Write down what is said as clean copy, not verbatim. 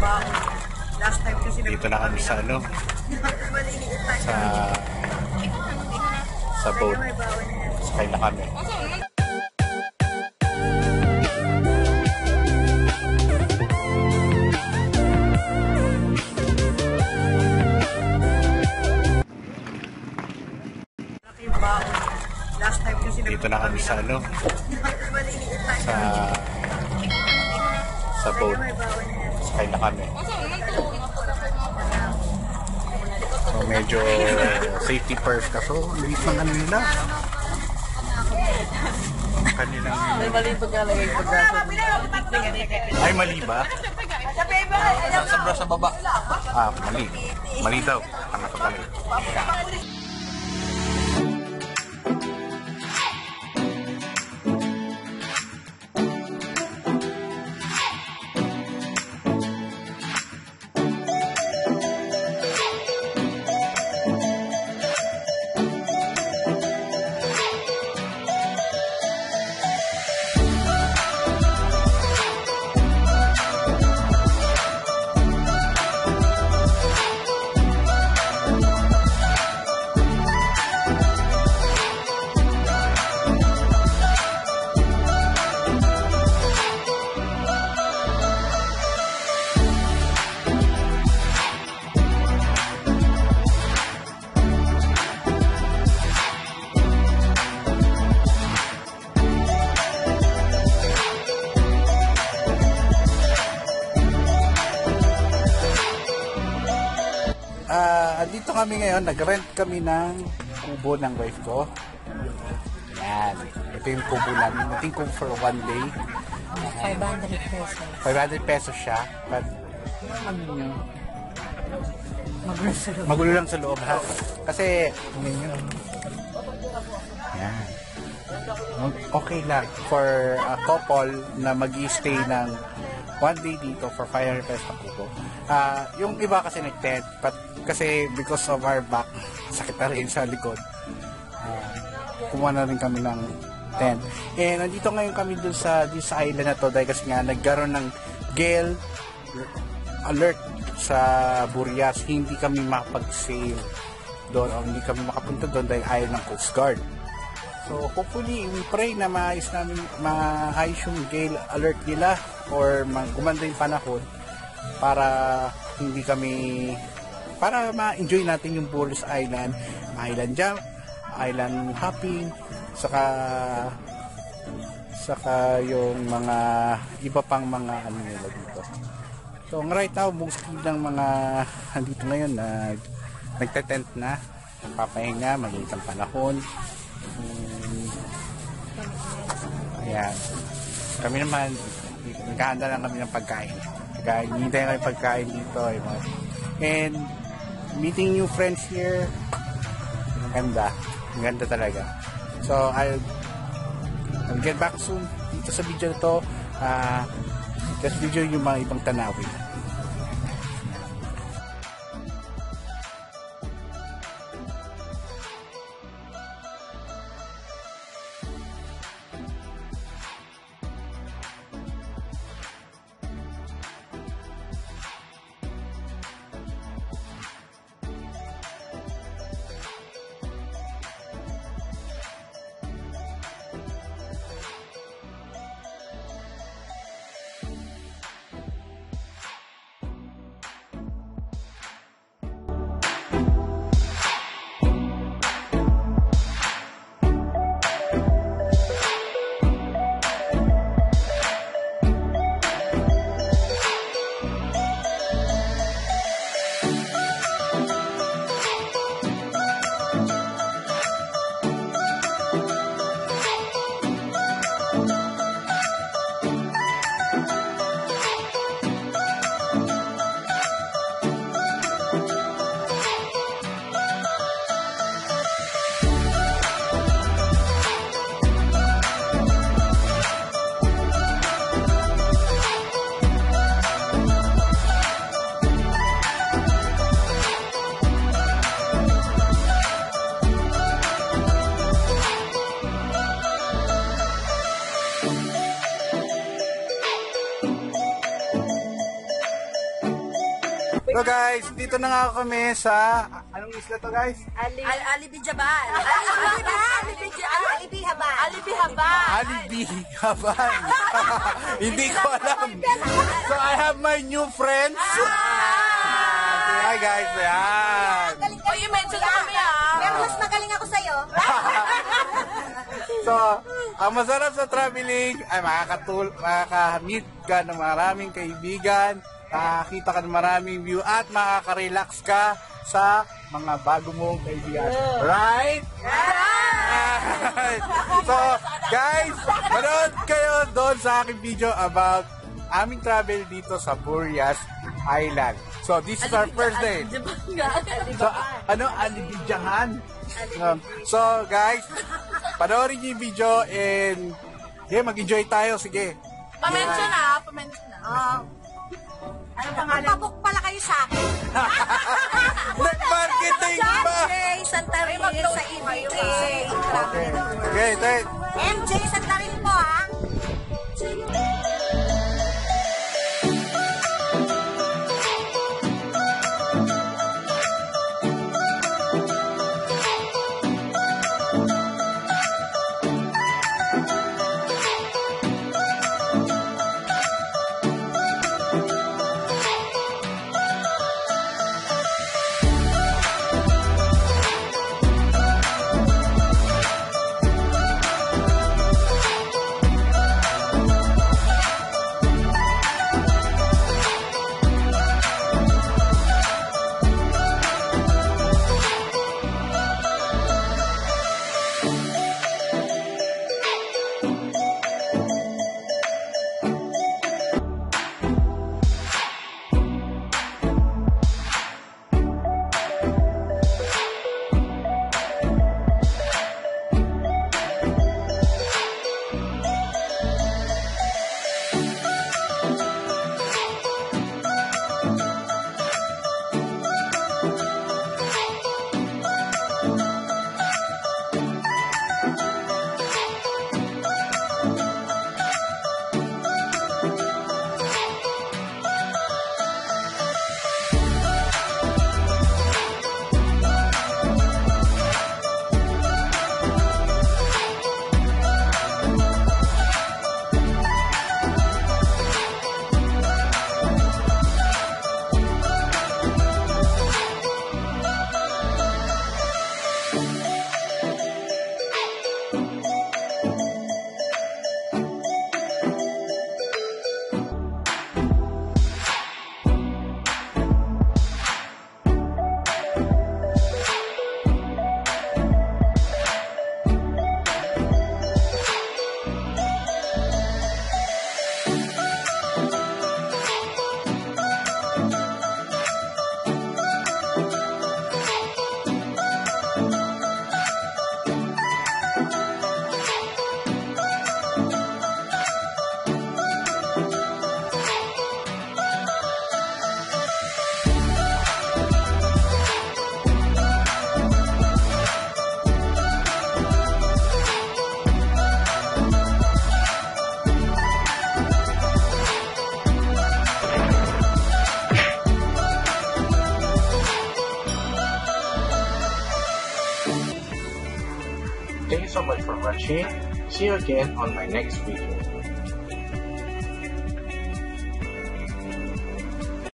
Last time kasi dito na kami sa ano, sa boat. Sakay na kami. Last time kasi dito na kami sa ano, sa boat. Sakay na kami. So medyo safety first kaso liit ng ano nila. Kanilang may mali pagkalagay pagkaso. ay mali ba? Sobra sa baba. Ah, mali. Mali daw. Ang nakatali. Dito kami ngayon, nag-rent kami ng kubo ng wife ko. Yan. Ito yung kubo namin. Nating kubo for one day. 500 pesos. 500 pesos siya. But, magulo lang sa loob ha. Kasi, yan. Okay lang for a couple na mag-i-stay ng one day dito for 500 pesos na kubo. Yung iba kasi nag-tent, but kasi because of our back, sakit na rin sa likod, kumuha na rin kami ng tent. And nandito ngayon kami dun sa island na to dahil kasi nga nagkaroon ng gale alert sa Burias. Hindi kami makapag-sail doon o hindi kami makapunta doon dahil ayaw ng Coast Guard. So hopefully we pray na maayos yung gale alert nila or gumanda yung panahon para hindi kami para ma-enjoy natin yung Burias Island, island jump, island hopping, saka yung mga iba pang mga ano nila dito. So right now, most ng mga andito ngayon na nagte-tent na, papahinga, maliit ang panahon. Ayan. Kami naman, naghahanda lang kami ng pagkain. Hinihintay kami pagkain dito. And meeting new friends here, ang ganda talaga. So I'll get back soon dito sa video na to. Just video yung mga ibang tanawin. So guys, dito na nga kami sa... Anong isla to guys? Alibi Jabal. Alibi Habal. Alibi Haban. Hindi ko alam. So I have my new friends. Hi guys. Ayan. Oy, mention na kami Pero mas magaling ako sa'yo. So, ang masarap sa traveling ay makaka-meet ka ng maraming kaibigan, makakita ka ng maraming view at makaka-relax ka sa mga bago mong kaibigan. Right? Right! So, guys, manood kayo doon sa aking video about aming travel dito sa Burias Island. So, this is our first day. So, Alibidyahan? So, guys, panoorin niyo yung video and mag-enjoy tayo. Sige. Pa-mention na. Ano pangalan? Pabok pala kayo sa akin. Nag-marketing ba? MJ Santarin sa EBK. Okay. Okay, tayo. MJ Santarin po, ha? Thank you so much for watching. See you again on my next video.